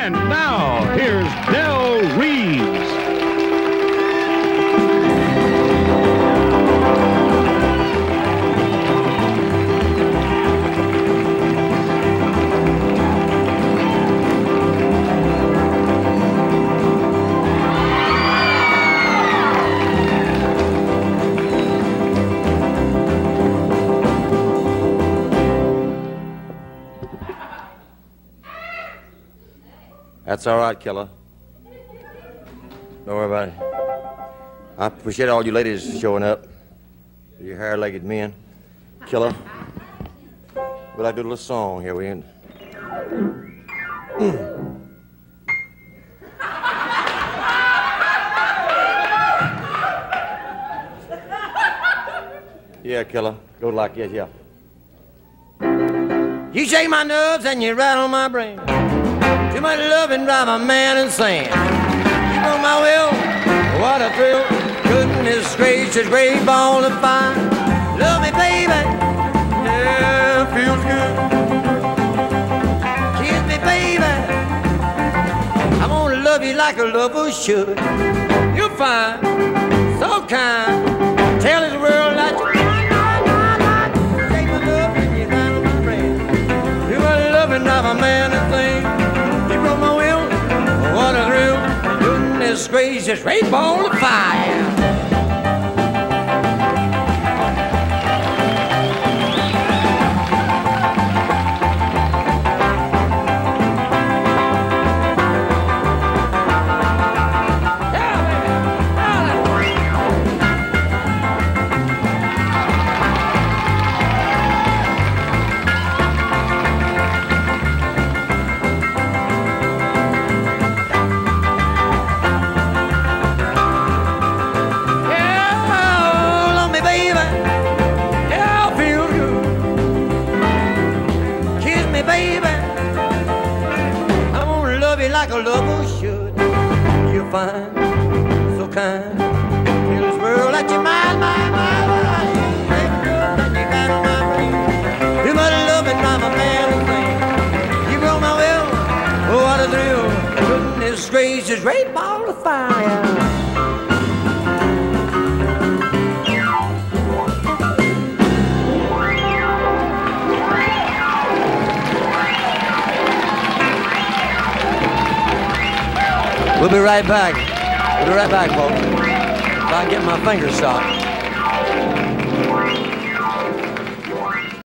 And now, here's Del Reeves. That's all right, Killer. Don't worry about it. I appreciate all you ladies showing up. You hair-legged men. Killer. But I do a little song here. We end. Yeah, Killer. Go like this, yeah. You shake my nerves and you rattle my brain. Too much love and drive a man insane. You know my will, what a thrill. Goodness gracious, great ball of fire. Love me, baby, yeah, feels good. Kiss me, baby, I'm gonna love you like a lover should. You're fine, so kind. Tell this world that you're mine. Take my love and you rattle my brain. Too much love and drive a man insane. What a thrill, goodness gracious, great ball of fire. Like a lover should. You're fine, so kind. Tell this world that you're mine, mine, mine, mine. That you got on my brain. You must love and drive a man insane. You broke my will, oh what a thrill. Goodness gracious, great ball of fire. We'll be right back. We'll be right back, folks. If I can get my fingers stopped.